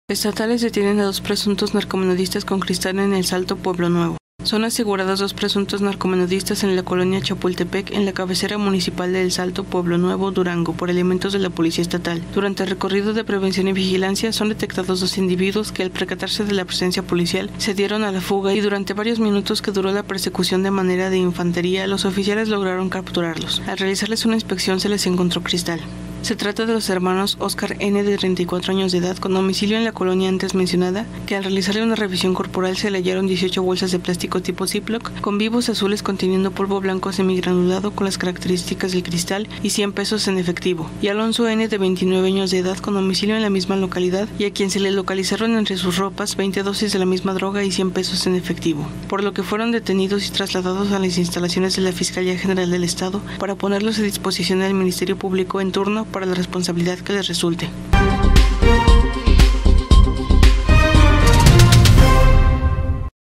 Estatales detienen a 2 presuntos narcomenudistas con cristal en El Salto, Pueblo Nuevo. Son asegurados 2 presuntos narcomenudistas en la colonia Chapultepec, en la cabecera municipal de El Salto, Pueblo Nuevo, Durango, por elementos de la Policía Estatal. Durante el recorrido de prevención y vigilancia son detectados 2 individuos que, al percatarse de la presencia policial, se dieron a la fuga y durante varios minutos que duró la persecución de manera de infantería, los oficiales lograron capturarlos. Al realizarles una inspección se les encontró cristal. Se trata de los hermanos Oscar N., de 34 años de edad, con domicilio en la colonia antes mencionada, que al realizarle una revisión corporal se le hallaron 18 bolsas de plástico tipo Ziploc con vivos azules conteniendo polvo blanco semigranulado con las características del cristal y 100 pesos en efectivo, y Alonso N., de 29 años de edad, con domicilio en la misma localidad, y a quien se le localizaron entre sus ropas 20 dosis de la misma droga y 100 pesos en efectivo, por lo que fueron detenidos y trasladados a las instalaciones de la Fiscalía General del Estado para ponerlos a disposición del Ministerio Público en turno para la responsabilidad que les resulte.